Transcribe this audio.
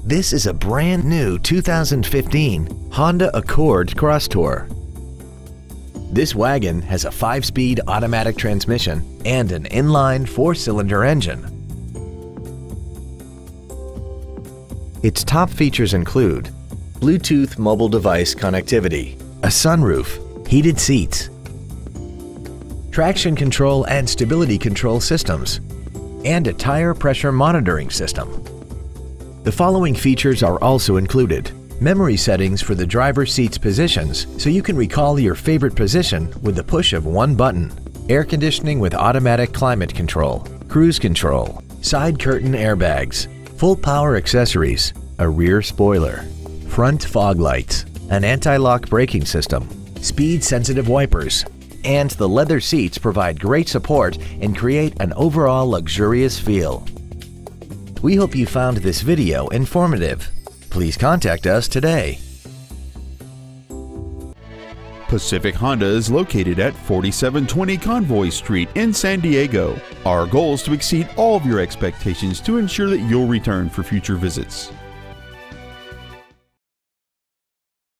This is a brand new 2015 Honda Accord Crosstour. This wagon has a 5-speed automatic transmission and an inline 4-cylinder engine. Its top features include Bluetooth mobile device connectivity, a sunroof, heated seats, traction control and stability control systems, and a tire pressure monitoring system. The following features are also included: memory settings for the driver's seat's positions so you can recall your favorite position with the push of one button, air conditioning with automatic climate control, cruise control, side curtain airbags, full power accessories, a rear spoiler, front fog lights, an anti-lock braking system, speed-sensitive wipers, and the leather seats provide great support and create an overall luxurious feel. We hope you found this video informative. Please contact us today. Pacific Honda is located at 4720 Convoy Street in San Diego. Our goal is to exceed all of your expectations to ensure that you'll return for future visits.